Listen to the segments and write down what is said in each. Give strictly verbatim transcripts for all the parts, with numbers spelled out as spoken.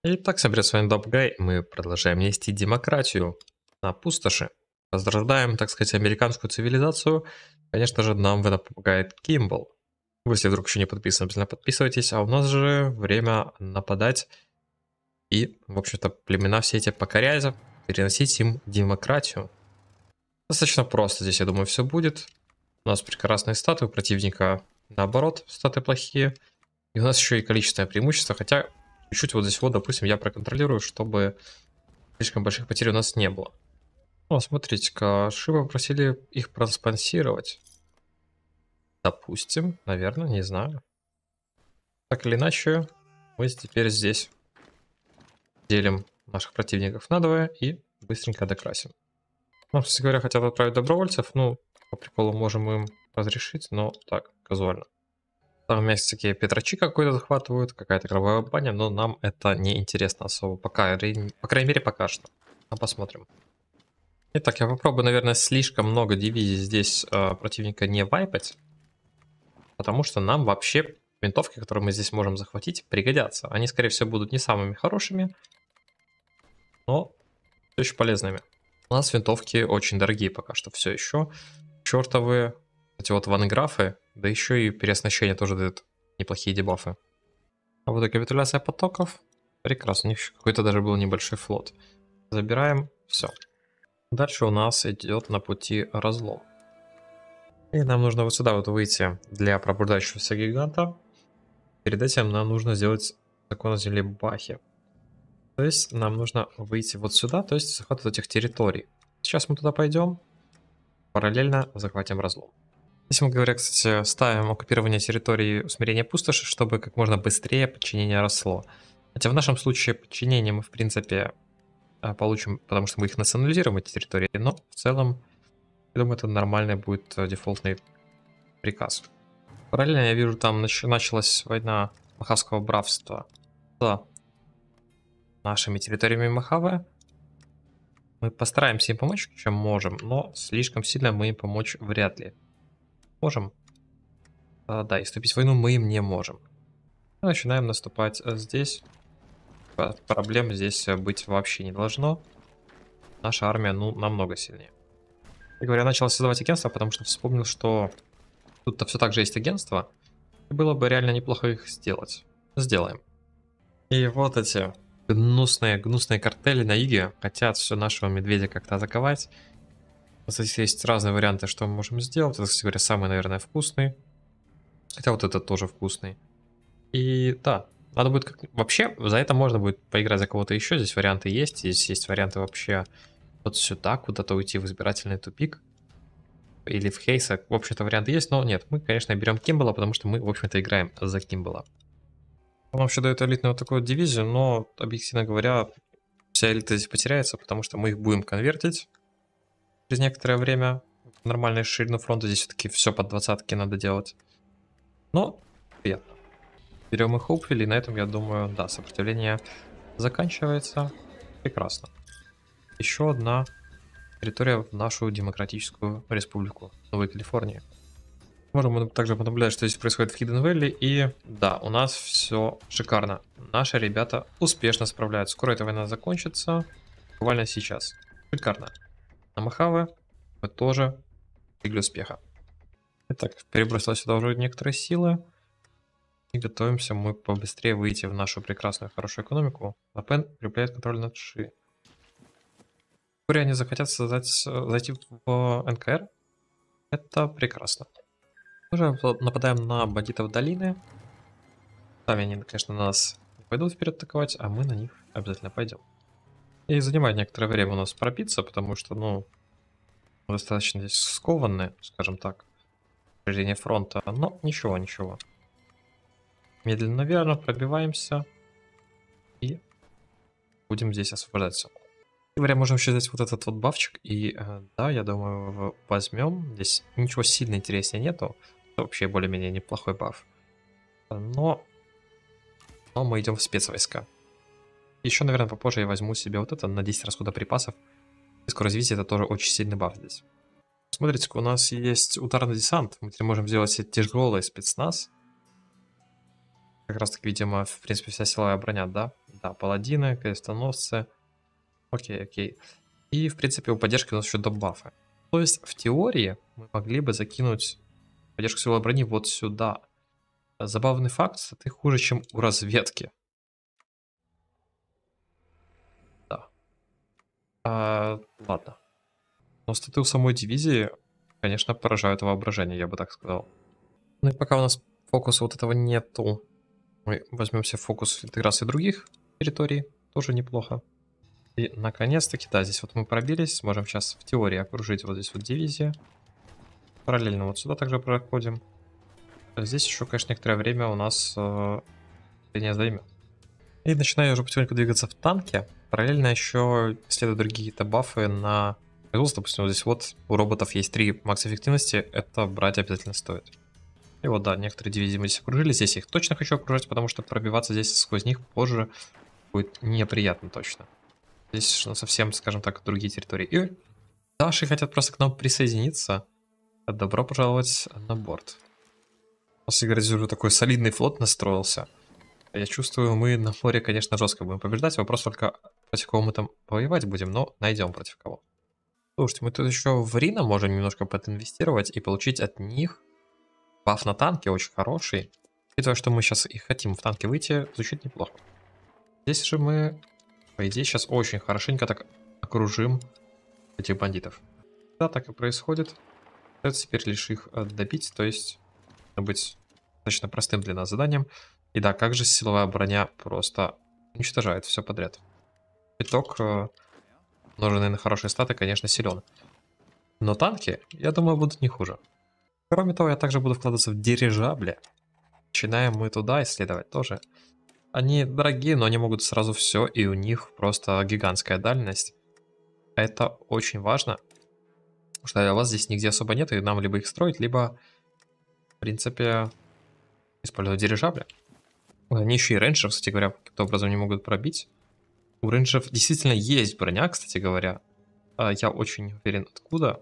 Итак, всем привет, с вами Добгай. Мы продолжаем нести демократию на пустоши. Возрождаем, так сказать, американскую цивилизацию. Конечно же, нам в этом помогает Кимбл. Вы, если вдруг еще не подписаны, обязательно подписывайтесь. А у нас же время нападать и, в общем-то, племена все эти покорять, переносить им демократию. Достаточно просто здесь, я думаю, все будет. У нас прекрасные статы, у противника наоборот статы плохие. И у нас еще и количественное преимущество, хотя чуть-чуть вот здесь вот, допустим, я проконтролирую, чтобы слишком больших потерь у нас не было. О, смотрите-ка, Шива попросили их проспонсировать. Допустим, наверное, не знаю. Так или иначе, мы теперь здесь делим наших противников надвое и быстренько докрасим. Ну, кстати говоря, хотят отправить добровольцев, ну, по приколу можем им разрешить, но так, казуально. Там всякие Петрачи какой-то захватывают, какая-то кровавая баня, но нам это не интересно особо, пока, по крайней мере, пока что. А посмотрим. Итак, я попробую, наверное, слишком много дивизий здесь э, противника не вайпать, потому что нам вообще винтовки, которые мы здесь можем захватить, пригодятся. Они, скорее всего, будут не самыми хорошими, но все еще полезными. У нас винтовки очень дорогие пока что все еще. Чертовые эти вот ванграфы, да еще и переоснащение тоже дают неплохие дебафы. А вот и капитуляция потоков. Прекрасно, у них какой-то даже был небольшой флот. Забираем, все. Дальше у нас идет на пути разлом. И нам нужно вот сюда вот выйти для пробуждающегося гиганта. Перед этим нам нужно сделать закон о земле Бахи. То есть нам нужно выйти вот сюда, то есть захват этих территорий. Сейчас мы туда пойдем, параллельно захватим разлом. Здесь мы, говоря, кстати, ставим оккупирование территории усмирения пустоши, чтобы как можно быстрее подчинение росло. Хотя в нашем случае подчинение мы, в принципе, получим, потому что мы их национализируем, эти территории. Но в целом, я думаю, это нормальный будет дефолтный приказ. Параллельно я вижу, там нач началась война махавского братства с нашими территориями Махавы. Мы постараемся им помочь, чем можем, но слишком сильно мы им помочь вряд ли можем. А, да, и вступить в войну мы им не можем. Мы начинаем наступать здесь. Проблем здесь быть вообще не должно. Наша армия, ну, намного сильнее. Я говорю, я начал создавать агентство, потому что вспомнил, что тут-то все так же есть агентство. И было бы реально неплохо их сделать. Сделаем. И вот эти гнусные, гнусные картели на юге хотят все нашего медведя как-то атаковать. Здесь есть разные варианты, что мы можем сделать. Это, кстати говоря, самый, наверное, вкусный. Хотя вот этот тоже вкусный. И да, надо будет как... Вообще, за это можно будет поиграть за кого-то еще. Здесь варианты есть. Здесь есть варианты вообще вот сюда, куда-то уйти в избирательный тупик. Или в Хейса. В общем-то, варианты есть. Но нет, мы, конечно, берем Кимбала, потому что мы, в общем-то, играем за Кимбала. Он вообще дает элитную вот такую дивизию, но, объективно говоря, вся элита здесь потеряется, потому что мы их будем конвертить через некоторое время в нормальную ширину фронта. Здесь все-таки все под двадцатки надо делать. Но приятно. Берем их Хоупвилл, и на этом, я думаю, да, сопротивление заканчивается. Прекрасно. Еще одна территория в нашу демократическую республику Новой Калифорнии. Можем также понаблюдать, что здесь происходит в Хидден Вэлли. И да, у нас все шикарно. Наши ребята успешно справляются. Скоро эта война закончится. Буквально сейчас. Шикарно. На Махаве мы тоже достигли успеха. Итак, перебросила сюда уже некоторые силы. И готовимся мы побыстрее выйти в нашу прекрасную, хорошую экономику. Лапен укрепляет контроль над Ши. Вскоре они захотят создать, зайти в эн ка эр. Это прекрасно. Уже нападаем на бандитов долины. Сами они, конечно, на нас не пойдут вперед атаковать, а мы на них обязательно пойдем. И занимает некоторое время у нас пробиться, потому что, ну, достаточно здесь скованные, скажем так, прохождение фронта. Но ничего, ничего. Медленно, верно, пробиваемся. И будем здесь освобождаться. Говоря, можем еще взять вот этот вот бафчик. И да, я думаю, возьмем. Здесь ничего сильно интереснее нету. Это вообще более-менее неплохой баф. Но, но мы идем в спецвойска. Еще, наверное, попозже я возьму себе вот это на десять расхода припасов. И скорость развития это тоже очень сильный баф здесь. Смотрите, у нас есть ударный десант. Мы теперь можем сделать тяжелый спецназ. Как раз таки, видимо, в принципе, вся силовая броня, да? Да, паладины, крестоносцы. Окей, окей. И, в принципе, у поддержки у нас еще добафы. То есть, в теории, мы могли бы закинуть поддержку силовой брони вот сюда. Забавный факт, ты хуже, чем у разведки. Да. А, ладно. Но статы у самой дивизии, конечно, поражают воображение, я бы так сказал. Ну и пока у нас фокуса вот этого нету, мы возьмем себе фокус интеграции других территорий, тоже неплохо. И наконец-таки, да, здесь вот мы пробились, сможем сейчас в теории окружить вот здесь вот дивизию. Параллельно вот сюда также проходим. Здесь еще, конечно, некоторое время у нас э, не займет. И начинаю уже потихоньку двигаться в танке. Параллельно еще исследую другие какие-то бафы на производство. Допустим, вот здесь вот у роботов есть три макс эффективности. Это брать обязательно стоит. И вот, да, некоторые дивизии мы здесь окружили. Здесь я их точно хочу окружать, потому что пробиваться здесь сквозь них позже будет неприятно точно. Здесь ну, совсем, скажем так, другие территории. И наши хотят просто к нам присоединиться. Добро пожаловать на борт. У нас, играть, уже такой солидный флот настроился. Я чувствую, мы на море, конечно, жестко будем побеждать. Вопрос только, против кого мы там воевать будем, но найдем против кого. Слушайте, мы тут еще в Рина можем немножко подинвестировать и получить от них баф на танке очень хороший. Учитывая, что мы сейчас и хотим в танке выйти, звучит неплохо. Здесь же мы, по идее, сейчас очень хорошенько так окружим этих бандитов. Да, так и происходит. Это теперь лишь их добить, то есть быть достаточно простым для нас заданием. И да, как же силовая броня просто уничтожает все подряд. Итог, умноженный на хорошие статы, конечно, силен. Но танки, я думаю, будут не хуже. Кроме того, я также буду вкладываться в дирижабли. Начинаем мы туда исследовать тоже. Они дорогие, но они могут сразу все, и у них просто гигантская дальность. Это очень важно, потому что у вас здесь нигде особо нет, и нам либо их строить, либо, в принципе, использовать дирижабли. Они еще и рейнджеров, кстати говоря, каким-то образом не могут пробить. У рейнджеров действительно есть броня, кстати говоря. Я очень не уверен, откуда.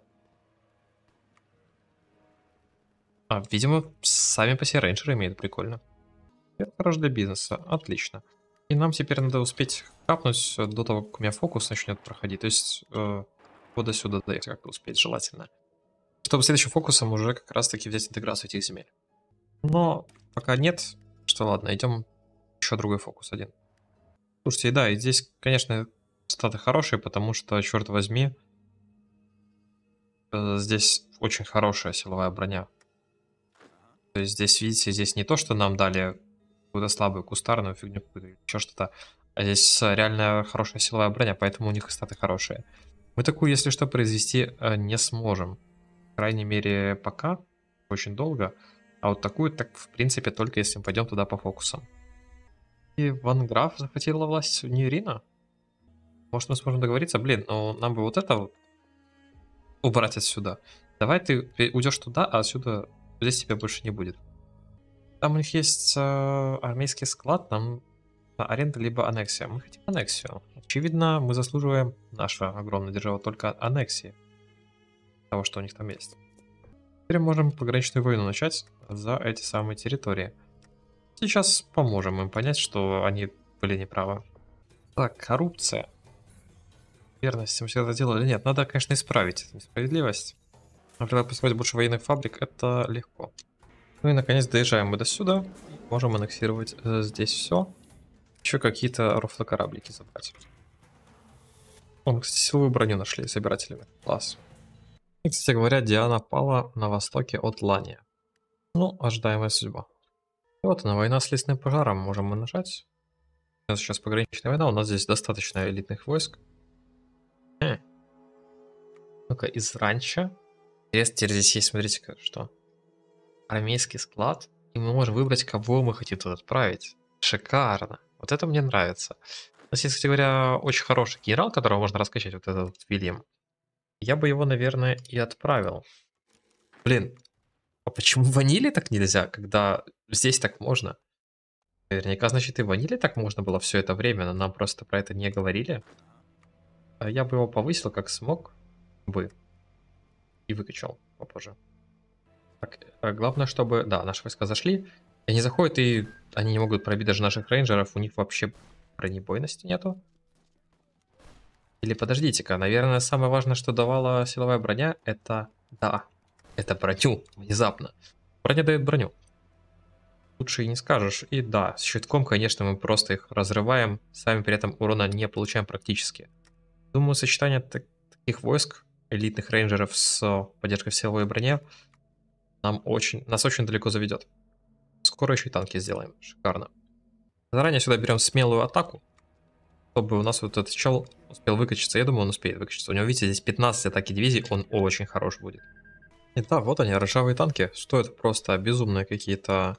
А, видимо, сами по себе рейнджеры имеют, прикольно. Это хорошо для бизнеса, отлично. И нам теперь надо успеть капнуть до того, как у меня фокус начнет проходить. То есть, э, вот до сюда доехать как-то успеть, желательно. Чтобы следующим фокусом уже как раз-таки взять интеграцию этих земель. Но пока нет, что ладно, идем еще другой фокус один. Слушайте, да, и здесь, конечно, статы хорошие, потому что, черт возьми, э, здесь очень хорошая силовая броня. То есть здесь, видите, здесь не то, что нам дали какую-то слабую кустарную фигню, еще что-то, а здесь реально хорошая силовая броня, поэтому у них статы хорошие. Мы такую, если что, произвести э, не сможем. По крайней мере, пока. Очень долго. А вот такую, так, в принципе, только если мы пойдем туда по фокусам. И Ван Граф захватила власть не Ирина. Может, мы сможем договориться? Блин, ну нам бы вот это вот убрать отсюда. Давай ты уйдешь туда, а отсюда здесь тебя больше не будет. Там у них есть э, армейский склад, нам аренда либо аннексия. Мы хотим аннексию. Очевидно, мы заслуживаем, наша огромная держава, только аннексии того, что у них там есть. Теперь можем пограничную войну начать за эти самые территории. Сейчас поможем им понять, что они были неправы. Так, коррупция. Верность, мы все это делали или нет? Надо, конечно, исправить эту несправедливость. Например, построить больше военных фабрик, это легко. Ну и, наконец, доезжаем мы до сюда. Можем аннексировать э, здесь все. Еще какие-то рофлокораблики забрать. О, мы, кстати, силовую броню нашли собирателями. Класс. И, кстати говоря, Диана пала на востоке от Лания. Ну, ожидаемая судьба. И вот она, война с лесным пожаром. Можем мы нажать. У нас сейчас пограничная война, у нас здесь достаточно элитных войск. Хм. Ну-ка, из ранчо. Интересно, теперь здесь есть, смотрите-ка, что. Армейский склад. И мы можем выбрать, кого мы хотим туда отправить. Шикарно. Вот это мне нравится. У нас есть, кстати говоря, очень хороший генерал, которого можно раскачать, вот этот вот Вильям. Я бы его, наверное, и отправил. Блин, а почему в ванили так нельзя, когда здесь так можно? Наверняка, значит, и в ванили так можно было все это время, но нам просто про это не говорили. Я бы его повысил, как смог бы. И выкачал попозже. Так, главное, чтобы... Да, наши войска зашли. Они заходят, и они не могут пробить даже наших рейнджеров. У них вообще бронебойности нету. Или подождите-ка, наверное, самое важное, что давала силовая броня, это... Да, это броню, внезапно. Броня дает броню. Лучше и не скажешь. И да, с щитком, конечно, мы просто их разрываем, сами при этом урона не получаем практически. Думаю, сочетание так таких войск, элитных рейнджеров с поддержкой в силовой броне, нам очень, нас очень далеко заведет. Скоро еще и танки сделаем. Шикарно. Заранее сюда берем смелую атаку, чтобы у нас вот этот чел успел выкачаться. Я думаю, он успеет выкачаться. У него, видите, здесь пятнадцать атаки дивизий, он очень хорош будет. И да, вот они, ржавые танки. Стоят просто безумные какие-то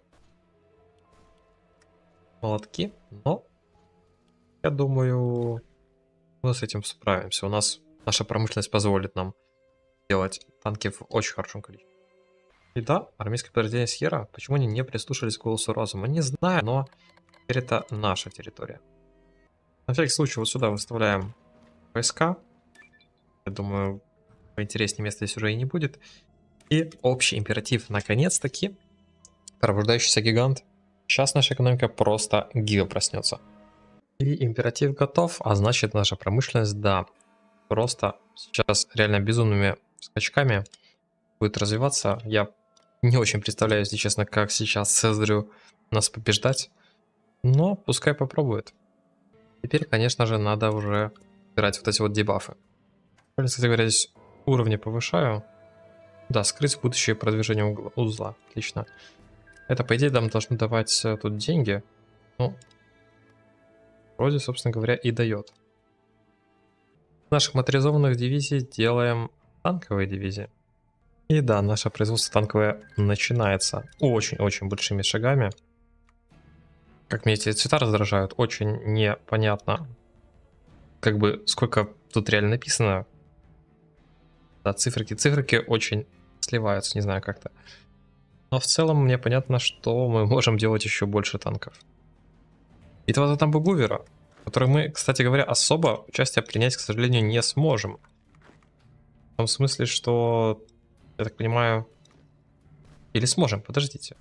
молотки, но я думаю, мы с этим справимся. У нас наша промышленность позволит нам делать танки в очень хорошем количестве. И да, армейское подразделение Сьерра, почему они не прислушались к голосу разума, не знаю, но теперь это наша территория. На всякий случай вот сюда выставляем войска. Я думаю, поинтереснее места здесь уже и не будет. И общий императив, наконец-таки, пробуждающийся гигант. Сейчас наша экономика просто гига проснется. И императив готов, а значит наша промышленность, да, просто сейчас реально безумными скачками будет развиваться. Я не очень представляю, если честно, как сейчас Цезарю нас побеждать, но пускай попробует. Теперь, конечно же, надо уже убирать вот эти вот дебафы. Кстати говоря, здесь уровни повышаю. Да, скрыть будущее продвижение угла, узла. Отлично. Это, по идее, нам должны давать тут деньги. Ну, вроде, собственно говоря, и дает. Наших моторизованных дивизий делаем танковые дивизии. И да, наше производство танковое начинается очень-очень большими шагами. Как мне эти цвета раздражают, очень непонятно, как бы сколько тут реально написано. Да, циферки, циферки очень сливаются, не знаю как-то. Но в целом мне понятно, что мы можем делать еще больше танков. Битва за Тамбу-Гувера, в которой мы, кстати говоря, особо участие принять, к сожалению, не сможем. В том смысле, что, я так понимаю, или сможем, подождите.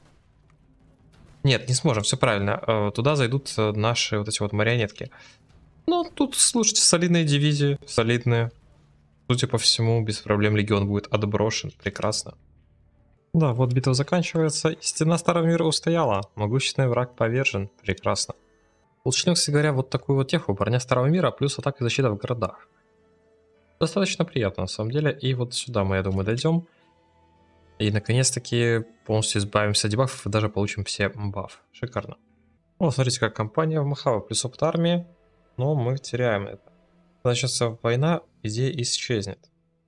Нет, не сможем, все правильно. Туда зайдут наши вот эти вот марионетки. Ну, тут, слушайте, солидные дивизии, солидные. Судя по всему, без проблем легион будет отброшен, прекрасно. Да, вот битва заканчивается, и стена Старого Мира устояла, могущественный враг повержен, прекрасно. Получил, кстати говоря, вот такую вот теху, броня Старого Мира, плюс атака и защита в городах. Достаточно приятно, на самом деле, и вот сюда мы, я думаю, дойдем. И, наконец-таки, полностью избавимся от дебафов и даже получим все бафы. Шикарно. Вот, смотрите, как компания в Махава плюс опыт армии, но мы теряем это. Когда начнется война, идея исчезнет.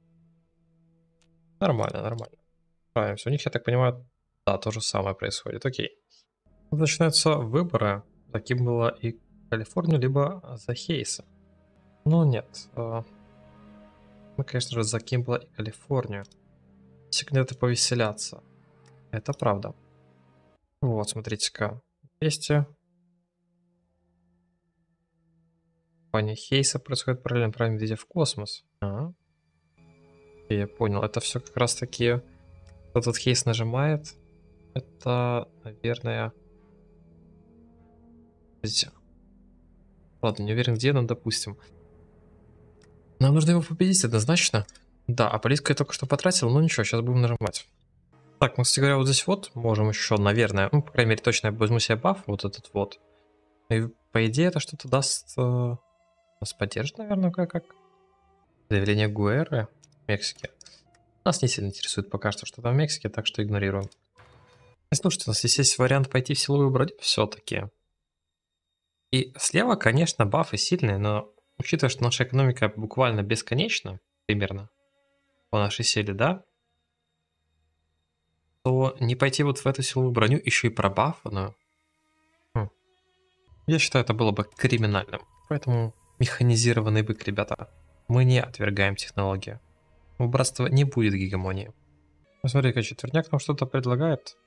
Нормально, нормально. Справимся. У них, я так понимаю, да, то же самое происходит. Окей. Начинаются выборы. Таким было и Калифорнию, либо за Хейса. Но нет. Мы, конечно же, за Кимбла и Калифорнию. Все кандидаты повеселятся. Это правда. Вот, смотрите-ка. двести. Компания Хейса происходит параллельно правильно видя в космос. А, я понял. Это все как раз таки... Этот Хейс нажимает. Это, наверное... Ладно, не уверен где, но допустим. Нам нужно его победить однозначно. Да, а политика я только что потратил, ну ничего, сейчас будем нажимать. Так, мы, кстати говоря, вот здесь вот можем еще, наверное, ну, по крайней мере, точно я возьму себе баф, вот этот вот. И, по идее, это что-то даст... Э, нас поддержит, наверное, как-как. Заявление Гуэры в Мексике. Нас не сильно интересует пока что, что там в Мексике, так что игнорируем. Слушайте, у нас здесь есть вариант пойти в силовую броню все-таки. И слева, конечно, бафы сильные, но учитывая, что наша экономика буквально бесконечна, примерно, по нашей силе, да, то не пойти вот в эту силовую броню еще и пробафанную. Хм. Я считаю, это было бы криминальным. Поэтому механизированный бык, ребята. Мы не отвергаем технологию. У братства не будет гегемонии. Смотри-ка, четверняк нам что-то предлагает.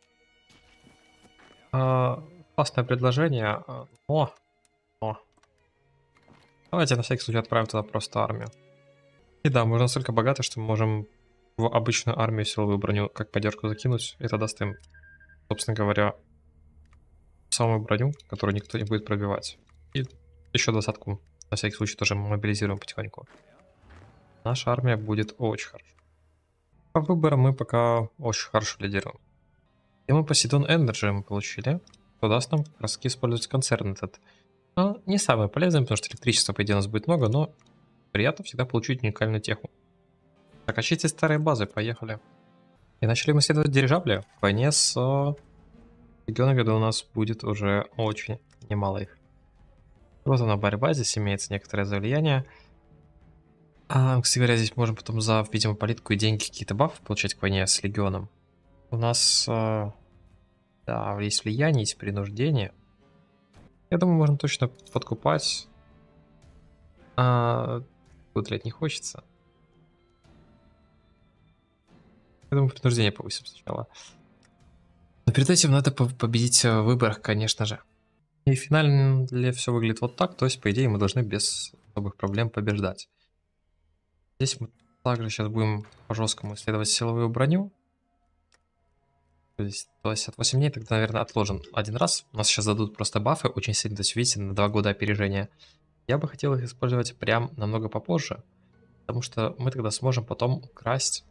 А, классное предложение. О, о. Давайте на всякий случай отправим туда просто армию. И да, мы настолько богаты, что мы можем в обычную армию силовую броню как поддержку закинуть. Это даст им, собственно говоря, самую броню, которую никто не будет пробивать. И еще двадцатку на всякий случай тоже мобилизируем потихоньку. Наша армия будет очень хорошо. По выборам мы пока очень хорошо лидируем. И мы Poseidon Energy мы получили. Что даст нам как раз использовать концерн этот. Но не самое полезное, потому что электричества, по идее, у нас будет много, но приятно всегда получить уникальную технику. Так, очистить старые базы, поехали. И начали мы исследовать дирижабли. В войне с регионами, где у нас будет уже очень немало их. Вот она борьба, здесь имеется некоторое завлияние. А, кстати говоря, здесь можем потом за, видимо, политику и деньги какие-то бафы получать к войне с легионом. У нас, э, да, есть влияние, есть принуждение. Я думаю, можно точно подкупать. А, удлять не хочется. Я думаю, принуждение повысим сначала. Но перед этим надо победить в выборах, конечно же. И финально для все выглядит вот так, то есть, по идее, мы должны без особых проблем побеждать. Здесь мы также сейчас будем по-жесткому исследовать силовую броню. То есть пятьдесят восемь дней, тогда, наверное, отложим один раз. У нас сейчас дадут просто бафы очень сильно, то есть, видите, на два года опережения. Я бы хотел их использовать прям намного попозже, потому что мы тогда сможем потом украсть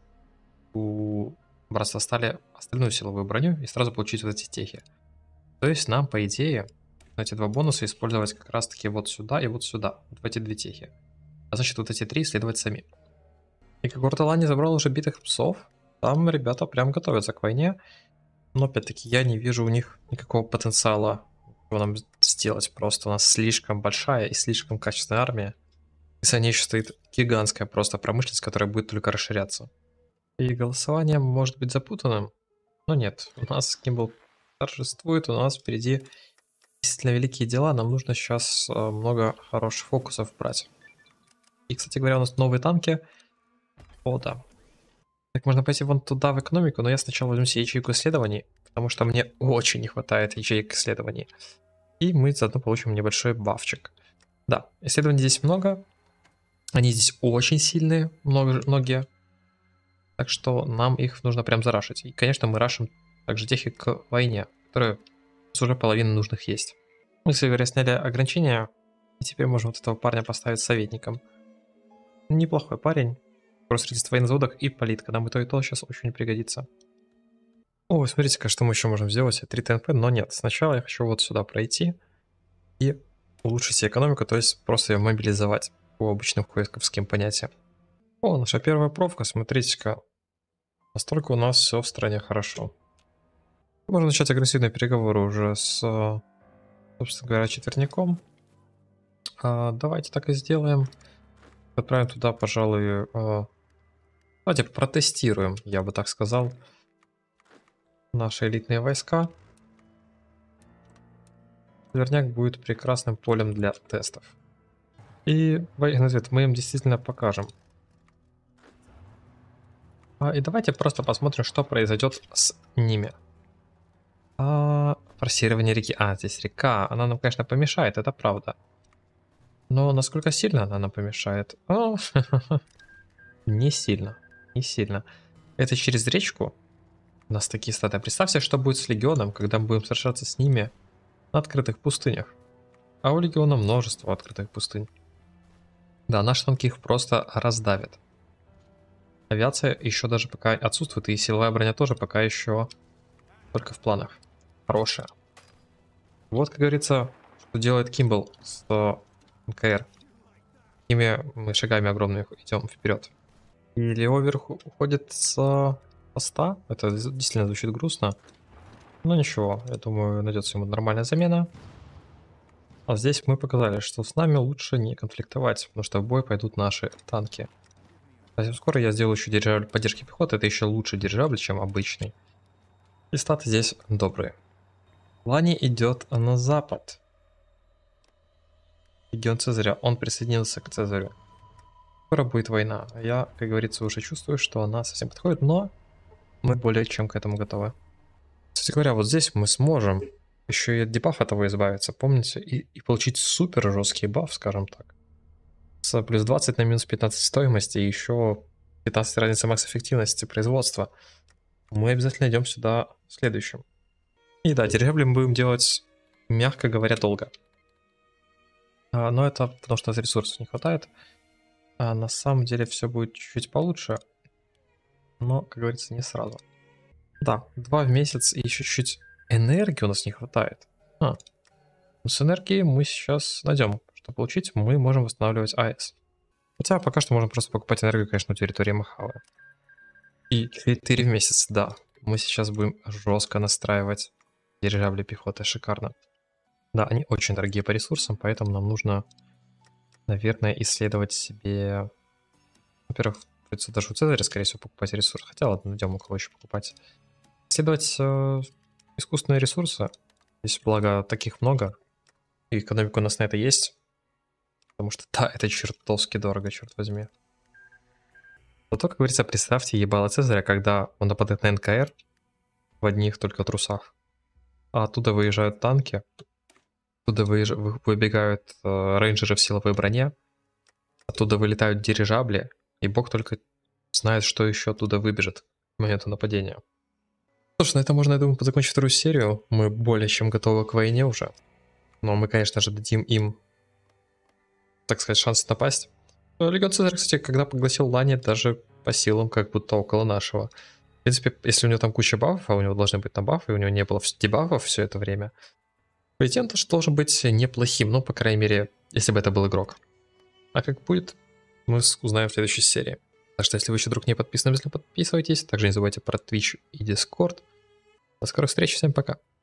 у Братства Стали остальную силовую броню и сразу получить вот эти техи. То есть нам, по идее, эти два бонуса использовать как раз-таки вот сюда и вот сюда, вот в эти две техи. А значит, вот эти три исследовать сами. И как Орталани забрал уже битых псов, там ребята прям готовятся к войне. Но опять-таки я не вижу у них никакого потенциала, что нам сделать. Просто у нас слишком большая и слишком качественная армия. И за ней еще стоит гигантская просто промышленность, которая будет только расширяться. И голосование может быть запутанным, но нет. У нас Кимбл торжествует, у нас впереди действительно великие дела. Нам нужно сейчас много хороших фокусов брать. И, кстати говоря, у нас новые танки. О, да. Так, можно пойти вон туда в экономику, но я сначала возьму себе ячейку исследований, потому что мне очень не хватает ячеек исследований. И мы заодно получим небольшой бафчик. Да, исследований здесь много. Они здесь очень сильные, много, многие. Так что нам их нужно прям зарашить. И, конечно, мы рашим также техи к войне, которые уже половина нужных есть. Мы, кстати говоря, сняли ограничения, и теперь можем вот этого парня поставить советником. Неплохой парень. Просто среди военнозаводов и политика. Нам и то, и то сейчас очень пригодится. Ой, смотрите-ка, что мы еще можем сделать. три ТНП, но нет. Сначала я хочу вот сюда пройти и улучшить себе экономику, то есть просто ее мобилизовать по обычным квестковским понятиям. О, наша первая провка, смотрите-ка. Настолько у нас все в стране хорошо. Можно начать агрессивные переговоры уже с, собственно говоря, четверняком. А, давайте так и сделаем. Отправим туда, пожалуй... А... Давайте протестируем, я бы так сказал, наши элитные войска. Верняк будет прекрасным полем для тестов. И военный ответ мы им действительно покажем. А, и давайте просто посмотрим, что произойдет с ними. А, форсирование реки. А, здесь река. Она нам, конечно, помешает, это правда. Но насколько сильно она нам помешает? О, не сильно. Не сильно. Это через речку. У нас такие статы. Представьте, что будет с легионом, когда мы будем сражаться с ними на открытых пустынях. А у легиона множество открытых пустынь. Да, наши танки их просто раздавят. Авиация еще даже пока отсутствует, и силовая броня тоже пока еще только в планах. Хорошая. Вот, как говорится, что делает Кимбл с НКР. Какими мы шагами огромными идем вперед. И Лео вверху уходит с поста. Это действительно звучит грустно. Но ничего, я думаю, найдется ему нормальная замена. А здесь мы показали, что с нами лучше не конфликтовать, потому что в бой пойдут наши танки. Совсем скоро я сделаю еще дирижабль поддержки пехоты. Это еще лучше дирижабль, чем обычный. И статы здесь добрые. Лани идет на запад. Легион Цезаря. Он присоединился к Цезарю. Скоро будет война. Я, как говорится, уже чувствую, что она совсем подходит, но мы более чем к этому готовы. Кстати говоря, вот здесь мы сможем еще и от дебафа этого избавиться, помните? И, и получить супер жесткий баф, скажем так. С плюс двадцать на минус пятнадцать стоимости и еще пятнадцать разница макс эффективности производства. Мы обязательно идем сюда следующим. И да, дирижабли мы будем делать, мягко говоря, долго. А, но это потому что ресурсов не хватает. А на самом деле все будет чуть-чуть получше. Но, как говорится, не сразу. Да, два в месяц и еще чуть-чуть энергии у нас не хватает. А, с энергией мы сейчас найдем, что получить. Мы можем восстанавливать АЭС. Хотя пока что можем просто покупать энергию, конечно, на территории Махавы. И четыре в месяц, да. Мы сейчас будем жестко настраивать дирижабли пехоты. Шикарно. Да, они очень дорогие по ресурсам, поэтому нам нужно, наверное, исследовать себе... Во-первых, придется даже у Цезаря, скорее всего, покупать ресурсы. Хотя, ладно, найдем у кого еще покупать. Исследовать э, искусственные ресурсы. Здесь, благо, таких много. И экономика у нас на это есть. Потому что, да, это чертовски дорого, черт возьми. Зато, как говорится, представьте ебало Цезаря, когда он нападает на эн ка эр в одних только трусах. А оттуда выезжают танки. Оттуда выезж... выбегают э, рейнджеры в силовой броне. Оттуда вылетают дирижабли. И бог только знает, что еще оттуда выбежит к моменту нападения. Что ж, на этом можно, я думаю, закончить вторую серию. Мы более чем готовы к войне уже. Но мы, конечно же, дадим им, так сказать, шанс напасть. Легион Цезарь, кстати, когда поглотил Лани, даже по силам как будто около нашего. В принципе, если у него там куча бафов, а у него должны быть там бафы, и у него не было дебафов все это время, по идее, он тоже должен быть неплохим, ну, по крайней мере, если бы это был игрок. А как будет, мы узнаем в следующей серии. Так что, если вы еще вдруг не подписаны, обязательно подписывайтесь. Также не забывайте про Twitch и Discord. До скорых встреч, всем пока.